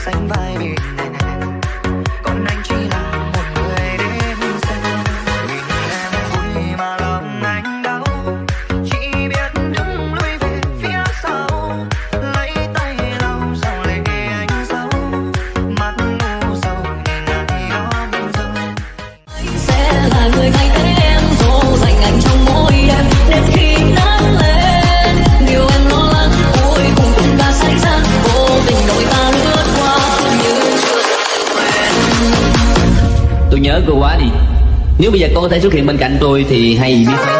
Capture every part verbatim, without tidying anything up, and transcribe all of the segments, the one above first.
sánh vai bên này này, còn anh chỉ là một người đến xem. Vì em vui mà lòng anh đau, chỉ biết đứng lui về phía sau, lấy tay lau dòng lệ anh giấu, mắt ngu sầu nhìn ai đó buồn rầu. Sẽ là người thay thế em, dỗ dành anh trong mỗi đêm đến khi nắng lên. Điều em lo lắng ôi cùng cùng ta say ra, vô tình đôi ta lướt qua như chưa từng quen. Tôi nhớ cô quá đi. Nếu bây giờ cô có thể xuất hiện bên cạnh tôi thì hay biết mấy.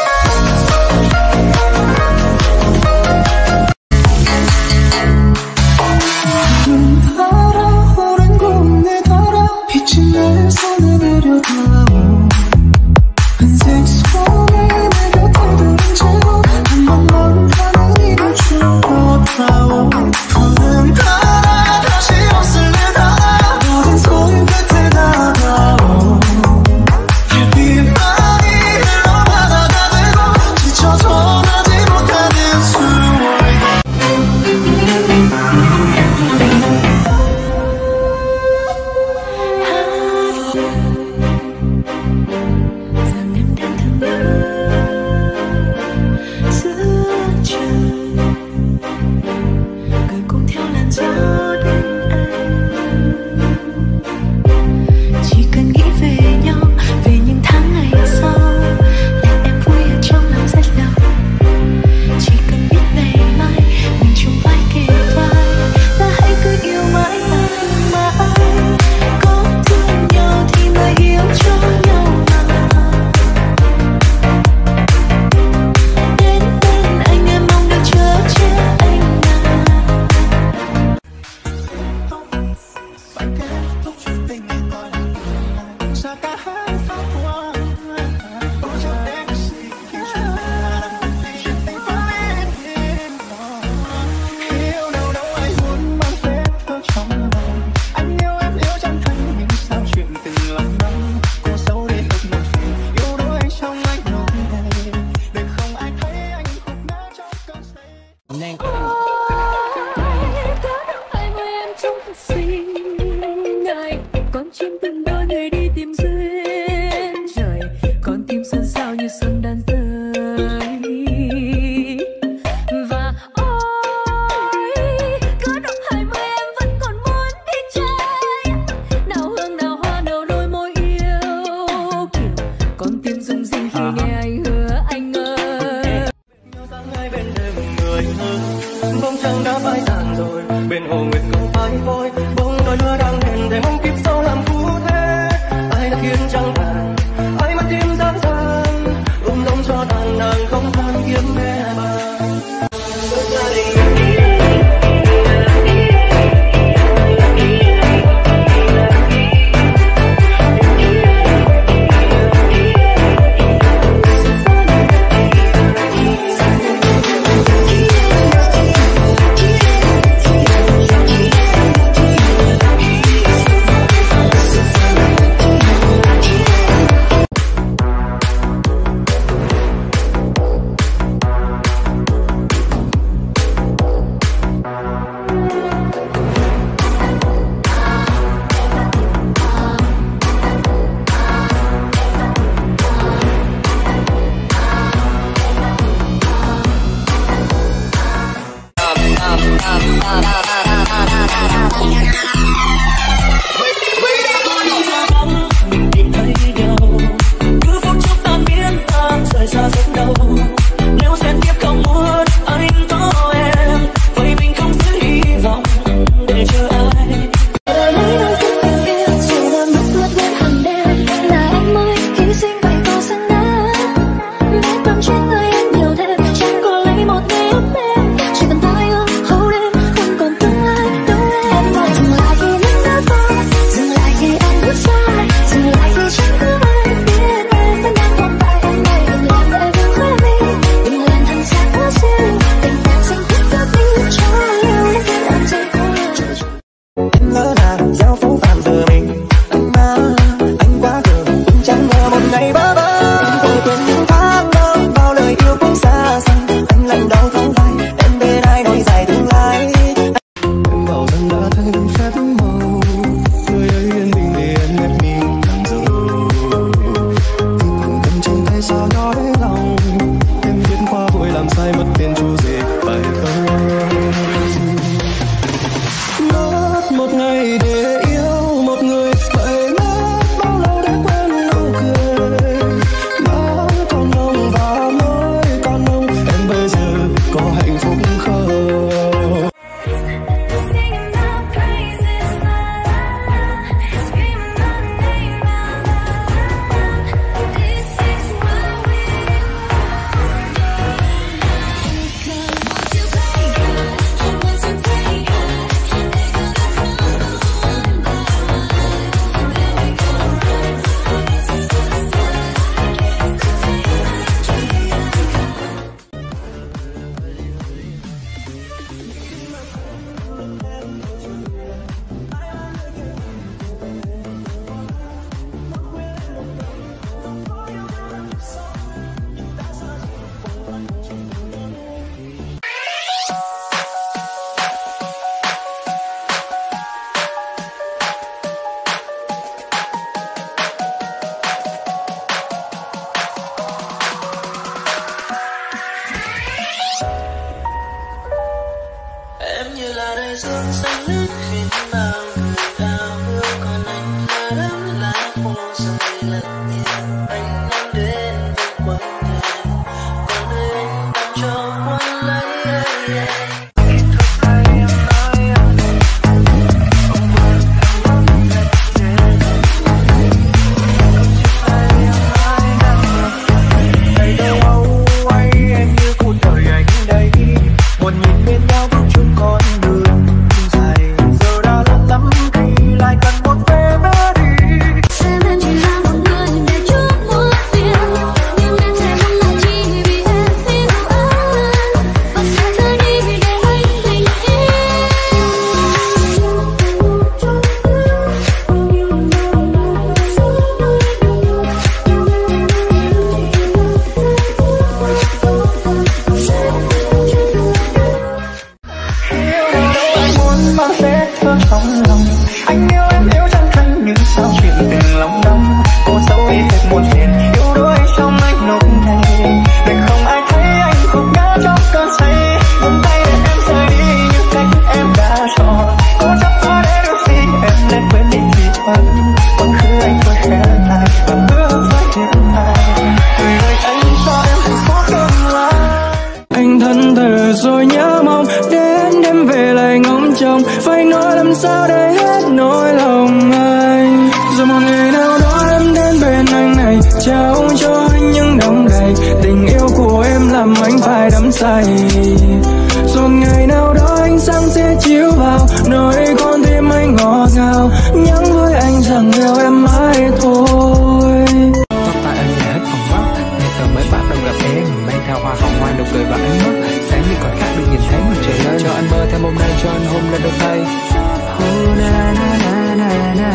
Con chim từng đôi người đi tìm duyên trời, con tim xuân sao như xuân đang tới. Và ôi cứ độ hai mươi em vẫn còn muốn đi chơi, nào hương nào hoa nào đôi môi yêu kiều, con tim rung rinh khi nghe anh hứa anh ơi. Hai bên đêm người ơi, bóng trăng đã phai tàn rồi, bên hồ nguyệt không phai vơi, bóng đôi lửa đang hẹn để mong kiếp sau làm phú thế. Ai đã khiến trăng vàng, ai mắt tim dáng dàng, ôm lòng cho tàn nàng không than kiếm mẹ bà. em đã thành phép màu. Người ấy yên bình để em nếp mình càng dấu. Vì cùng tâm trong tay sao đó để lòng. Em viết qua vội làm sai mất tiền chú rể bài thơ. Mất một ngày để yêu một người, vậy mất bao lâu để quên nụ cười. Đã còn mong và mới còn mong em bây giờ có hạnh phúc không? Em như là đại dương xanh nước khi bao người ao ước, còn anh là đám lá khô rơi lặng nhẹ. Anh nắm đến với quanh em, còn nơi anh đang cho quân lấy. Anh yêu em yêu chân thân nhưng sao chuyện tình lòng đắm. Cô dấu đi thật muộn phiền, yêu đuối trong anh nốt này. Để không ai thấy anh gục ngã trong cơn say. Buông tay để em rời đi như cách em đã chọn. Cô chấp phá để đôi khi em nên quên đi vì vẫn. Còn khứ anh tôi khẽ lại và bước với hiện tại. Người ơi anh cho em hạnh phúc tương lai. Anh thân thờ rồi nhớ mong đến đêm về lại ngóng trông. Phải nói làm sao để hết nỗi lòng anh. Rồi một ngày nào đó em đến bên anh này, trao cho anh những đong đầy. Tình yêu của em làm anh phải đắm say. Rồi ngày nào đó ánh sáng sẽ chiếu vào nơi con tim anh ngọt ngào. Nhắn với anh rằng yêu em mãi thôi. Tóc tai anh đã hết còn mắt, ngày tờ mới bắt đầu gặp em, mang theo hoa hồng hoa nụ cười và ánh mắt. Sáng đi còn khác được nhìn thấy mặt trời lên, cho anh mơ thêm hôm nay, cho anh hôn lên đôi tay. Oh, na, na, na, na, na.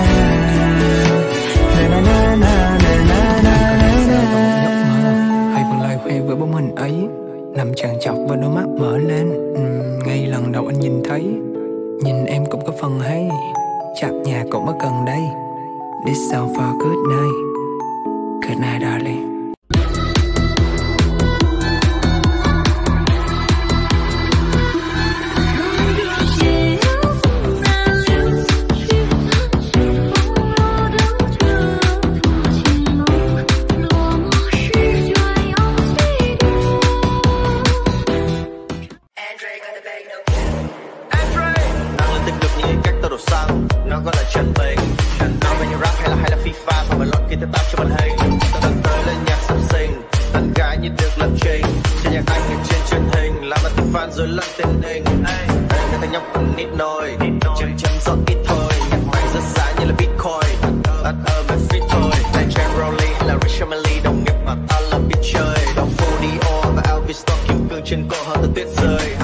Na, na, na, na, na, na, na, na. Hay vần lời khoe với bóng hình ấy, nằm tràn trọc và đôi mắt mở lên. uhm, Ngay lần đầu anh nhìn thấy, nhìn em cũng có phần hay. Chắc nhà cũng ở gần đây. This sound for good night. Good night darling. Nó có là chân tình, nói về như rap hay là hay là FIFA, phải mà lọt khi ta tao cho mình hay. Ta đang tới lên nhạc sắp sinh, tặng gái như được lập trình. Trên nhạc anh trên truyền hình, làm mặt fan rồi lẫn tên hình. Đây người ta nhóc còn nít nồi, chấm chấm giọt ít thôi. Nhạc máy rất giá như là Bitcoin, ất ơ về free thôi. Đây Jam Rolling là Rich Emily, đồng nghiệp mà ta là biết chơi. Đọc Fodio và Elvis Stock kim cương trên cổ hơn từ tuyết rơi.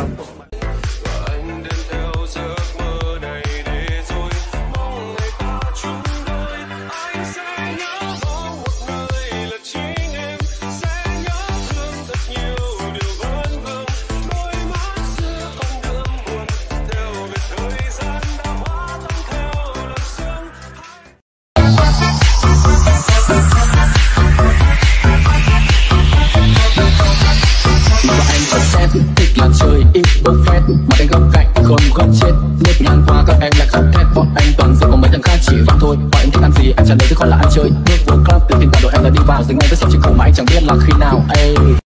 chết. Lúc ngang qua các em lại khóc thét, bọn anh toàn rượu còn mấy thằng khác chỉ vang thôi. Hỏi em thích ăn gì, em trả lời chứ không là ăn chơi. Bước vô club tự tin cả đội em là đi vào, dừng ngay với sọc trên cổ mà anh chẳng biết là khi nào. Ê